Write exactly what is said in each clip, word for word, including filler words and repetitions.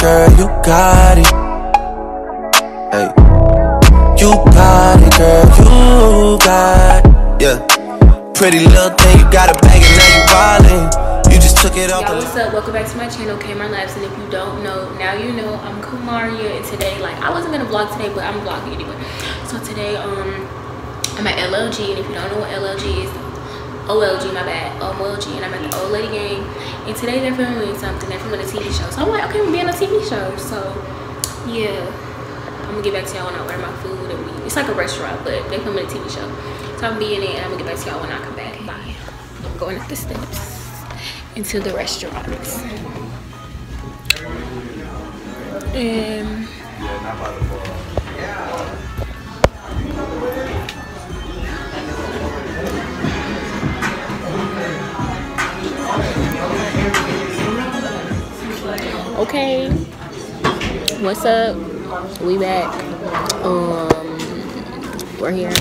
girl, you got it. Hey, you got it, girl, you got it. Yeah, pretty little thing, you got a bag and now you ballin'. You just took it off. Y'all, what's up? Welcome back to my channel, Kamar Labs. And if you don't know, now you know. I'm Kamaria, and today, like, I wasn't gonna vlog today, but I'm vlogging anyway. So today, um, I'm at L L G, and if you don't know what L L G is, O L G, my bad, O L G, and I'm at the Old Lady Gang. And today they're filming something. They're filming a T V show. So I'm like, okay, we're being on a T V show. So yeah, I'm gonna get back to y'all when I order my food. And we, it's like a restaurant, but they're filming a T V show. So I'm being in, and I'm gonna get back to y'all when I come back. Bye. I'm going up the steps into the restaurant. And okay, what's up? We back. Um, we're here.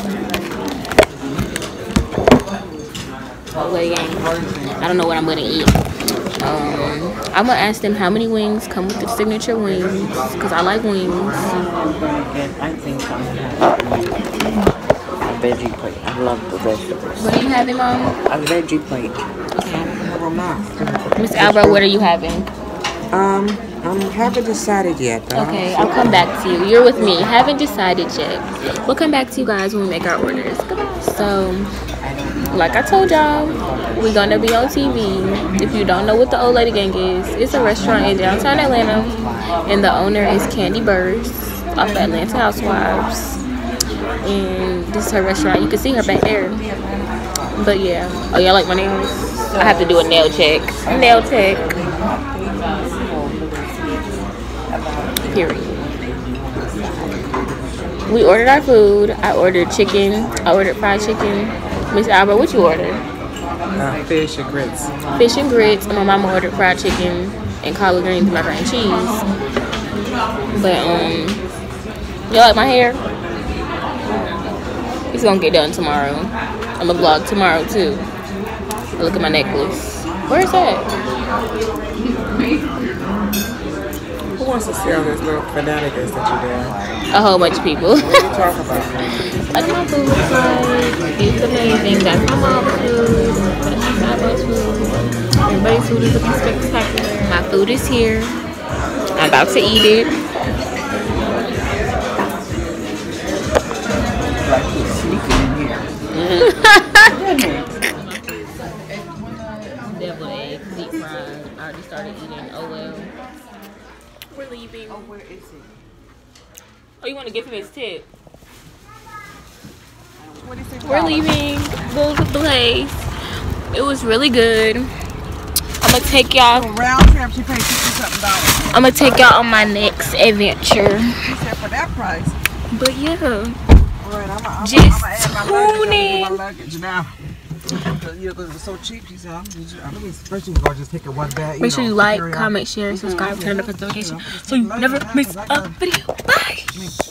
Wait, I don't know what I'm gonna eat. Um, I'm gonna ask them how many wings come with the signature wings, because I like wings. I think I'm gonna have a veggie plate. I love the vegetables. What are you having, Mom? A veggie plate. Okay. Miss Albert, what are you having? Um, I haven't decided yet. Okay, I'll come back to you. You're with me. Haven't decided yet. We'll come back to you guys when we make our orders. So, like I told y'all, we're gonna be on T V. If you don't know what the Old Lady Gang is, it's a restaurant in downtown Atlanta, and the owner is Candy Burrs off of Atlanta Housewives. And this is her restaurant. You can see her back there. But yeah, oh y'all like my nails? I have to do a nail check. Nail check. Period. We ordered our food. I ordered chicken. I ordered fried chicken. Miss Albert, what you ordered? Uh, fish and grits. Fish and grits. And my mama ordered fried chicken and collard greens and macaroni and cheese. But um, you like my hair? It's gonna get done tomorrow. I'm gonna vlog tomorrow too. Look at my necklace. Where's that? Who wants to see all this little fanaticus that you're doing? A whole bunch of people. What are you talking about? That's my food looks like. It's amazing. That's my mom's food. That's my grandma's food. Everybody's food is looking spectacular. My food is here. I'm about to eat it. Like he's sneaking in here. Deviled eggs, deep fried. I already started eating. Oh well. We're leaving. Oh, where is it? Oh, you want to give him his tip? What is it? We're leaving the place. It was really good. I'm gonna take y'all. Round trip, she paid fifty something dollars. I'm gonna take y'all on my next adventure. She said for that price. But yeah, All right, I'm, I'm, just I'm gonna tune in. add my luggage now. Yeah, because it was so cheap. She said, I'm just, first you gonna just take it one bag. Make sure you like, comment, share, subscribe, turn on notifications so you never miss a video. Bye.